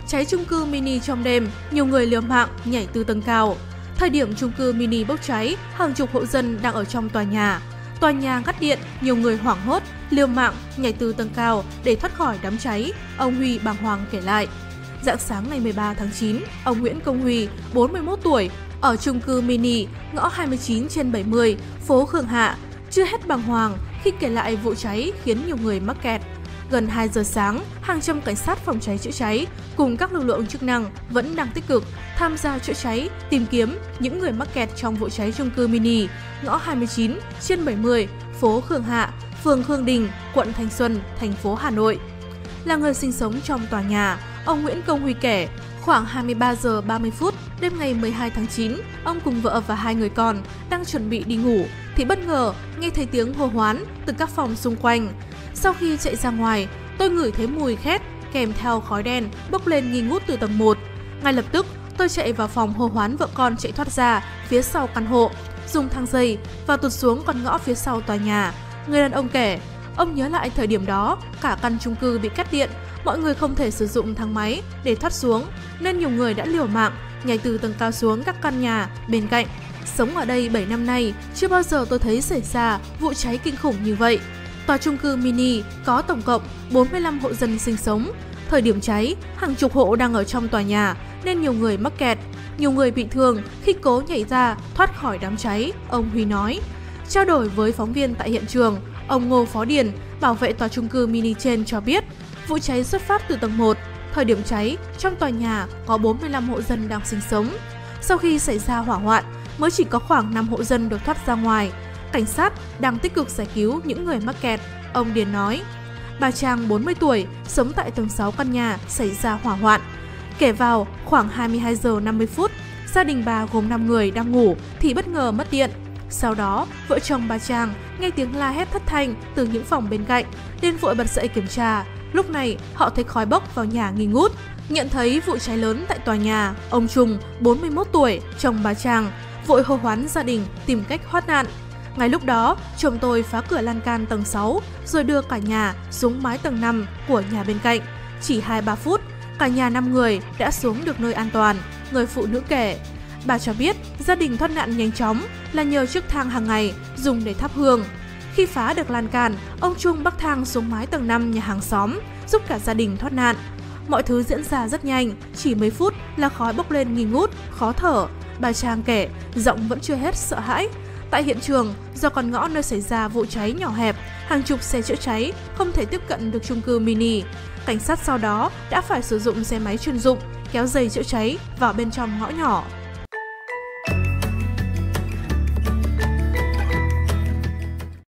Cháy chung cư mini trong đêm, nhiều người liều mạng nhảy từ tầng cao. Thời điểm chung cư mini bốc cháy, hàng chục hộ dân đang ở trong tòa nhà. Tòa nhà ngắt điện, nhiều người hoảng hốt, liều mạng nhảy từ tầng cao để thoát khỏi đám cháy, ông Huy bàng hoàng kể lại. Rạng sáng ngày 13 tháng 9, ông Nguyễn Công Huy, 41 tuổi, ở chung cư mini ngõ 29/70, phố Khương Hạ, chưa hết bàng hoàng khi kể lại vụ cháy khiến nhiều người mắc kẹt. Gần 2 giờ sáng, hàng trăm cảnh sát phòng cháy chữa cháy cùng các lực lượng chức năng vẫn đang tích cực tham gia chữa cháy, tìm kiếm những người mắc kẹt trong vụ cháy chung cư mini ngõ 29/70, phố Khương Hạ, phường Khương Đình, quận Thanh Xuân, thành phố Hà Nội. Là người sinh sống trong tòa nhà, ông Nguyễn Công Huy kể, khoảng 23 giờ 30 phút đêm ngày 12 tháng 9, ông cùng vợ và 2 người con đang chuẩn bị đi ngủ thì bất ngờ nghe thấy tiếng hô hoán từ các phòng xung quanh. Sau khi chạy ra ngoài, tôi ngửi thấy mùi khét kèm theo khói đen bốc lên nghi ngút từ tầng 1. Ngay lập tức, tôi chạy vào phòng hô hoán vợ con chạy thoát ra phía sau căn hộ, dùng thang dây và tụt xuống con ngõ phía sau tòa nhà. Người đàn ông kể, ông nhớ lại thời điểm đó, cả căn chung cư bị cắt điện, mọi người không thể sử dụng thang máy để thoát xuống, nên nhiều người đã liều mạng nhảy từ tầng cao xuống các căn nhà bên cạnh. Sống ở đây 7 năm nay, chưa bao giờ tôi thấy xảy ra vụ cháy kinh khủng như vậy. Tòa chung cư mini có tổng cộng 45 hộ dân sinh sống. Thời điểm cháy, hàng chục hộ đang ở trong tòa nhà nên nhiều người mắc kẹt, nhiều người bị thương khi cố nhảy ra thoát khỏi đám cháy, ông Huy nói. Trao đổi với phóng viên tại hiện trường, ông Ngô Phó Điền, bảo vệ tòa chung cư mini trên cho biết, vụ cháy xuất phát từ tầng 1. Thời điểm cháy, trong tòa nhà có 45 hộ dân đang sinh sống. Sau khi xảy ra hỏa hoạn, mới chỉ có khoảng 5 hộ dân được thoát ra ngoài. Cảnh sát đang tích cực giải cứu những người mắc kẹt, ông Điền nói. Bà Trang, 40 tuổi, sống tại tầng 6 căn nhà xảy ra hỏa hoạn. Kể vào khoảng 22 giờ 50 phút, gia đình bà gồm 5 người đang ngủ thì bất ngờ mất điện. Sau đó, vợ chồng bà Trang nghe tiếng la hét thất thanh từ những phòng bên cạnh, nên vội bật dậy kiểm tra. Lúc này, họ thấy khói bốc vào nhà nghi ngút. Nhận thấy vụ cháy lớn tại tòa nhà, ông Trung, 41 tuổi, chồng bà Trang, vội hô hoán gia đình tìm cách thoát nạn. Ngay lúc đó, chồng tôi phá cửa lan can tầng 6 rồi đưa cả nhà xuống mái tầng 5 của nhà bên cạnh. Chỉ 2-3 phút, cả nhà 5 người đã xuống được nơi an toàn, người phụ nữ kể. Bà cho biết gia đình thoát nạn nhanh chóng là nhờ chiếc thang hàng ngày dùng để thắp hương. Khi phá được lan can, ông Trung bắc thang xuống mái tầng 5 nhà hàng xóm, giúp cả gia đình thoát nạn. Mọi thứ diễn ra rất nhanh, chỉ mấy phút là khói bốc lên nghi ngút, khó thở. Bà Trang kể, giọng vẫn chưa hết sợ hãi. Tại hiện trường, do con ngõ nơi xảy ra vụ cháy nhỏ hẹp, hàng chục xe chữa cháy không thể tiếp cận được chung cư mini. Cảnh sát sau đó đã phải sử dụng xe máy chuyên dụng kéo dây chữa cháy vào bên trong ngõ nhỏ.